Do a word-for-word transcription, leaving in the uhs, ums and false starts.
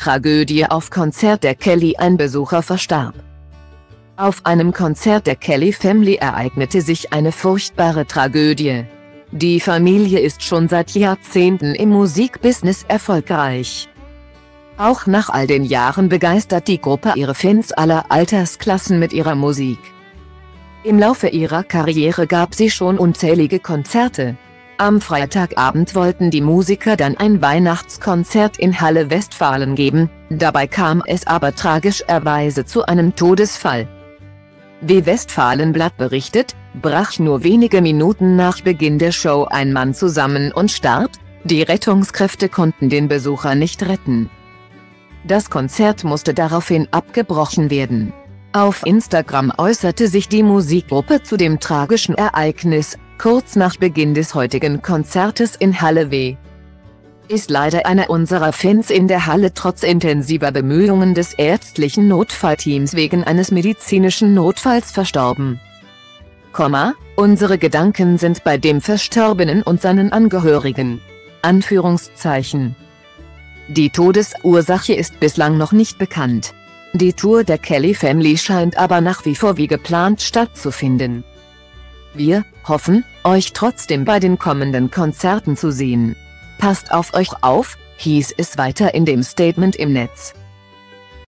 Tragödie auf Konzert der Kelly. Ein Besucher verstarb. Auf einem Konzert der Kelly Family ereignete sich eine furchtbare Tragödie. Die Familie ist schon seit Jahrzehnten im Musikbusiness erfolgreich. Auch nach all den Jahren begeistert die Gruppe ihre Fans aller Altersklassen mit ihrer Musik. Im Laufe ihrer Karriere gab sie schon unzählige Konzerte. Am Freitagabend wollten die Musiker dann ein Weihnachtskonzert in Halle Westfalen geben, dabei kam es aber tragischerweise zu einem Todesfall. Wie Westfalenblatt berichtet, brach nur wenige Minuten nach Beginn der Show ein Mann zusammen und starb. Die Rettungskräfte konnten den Besucher nicht retten. Das Konzert musste daraufhin abgebrochen werden. Auf Instagram äußerte sich die Musikgruppe zu dem tragischen Ereignis, kurz nach Beginn des heutigen Konzertes in Halle W. Ist leider einer unserer Fans in der Halle trotz intensiver Bemühungen des ärztlichen Notfallteams wegen eines medizinischen Notfalls verstorben. Komma, unsere Gedanken sind bei dem Verstorbenen und seinen Angehörigen. Anführungszeichen. Die Todesursache ist bislang noch nicht bekannt. Die Tour der Kelly Family scheint aber nach wie vor wie geplant stattzufinden. Wir hoffen, euch trotzdem bei den kommenden Konzerten zu sehen. Passt auf euch auf, hieß es weiter in dem Statement im Netz.